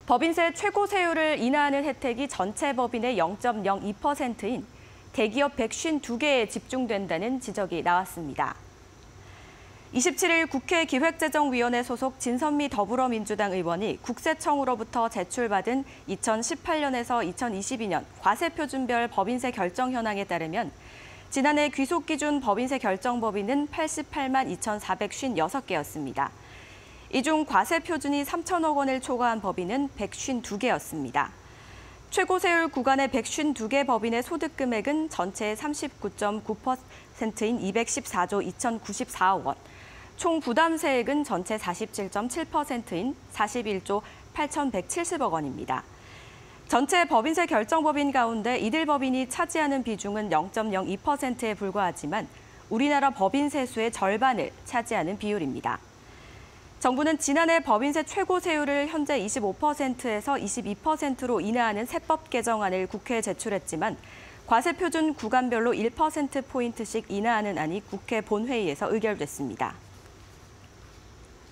법인세 최고 세율을 인하하는 혜택이 전체 법인의 0.02%인 대기업 152개에 집중된다는 지적이 나왔습니다. 27일 국회 기획재정위원회 소속 진선미 더불어민주당 의원이 국세청으로부터 제출받은 2018년에서 2022년 과세표준별 법인세 결정 현황에 따르면 지난해 귀속기준 법인세 결정 법인은 88만 2,456개였습니다. 이 중 과세표준이 3천억 원을 초과한 법인은 152개였습니다. 최고세율 구간의 152개 법인의 소득금액은 전체의 39.9%인 214조 2,094억 원, 총 부담세액은 전체 47.7%인 41조 8,170억 원입니다. 전체 법인세 결정법인 가운데 이들 법인이 차지하는 비중은 0.02%에 불과하지만 우리나라 법인세 수의 절반을 차지하는 비율입니다. 정부는 지난해 법인세 최고 세율을 현재 25%에서 22%로 인하하는 세법 개정안을 국회에 제출했지만 과세표준 구간별로 1%포인트씩 인하하는 안이 국회 본회의에서 의결됐습니다.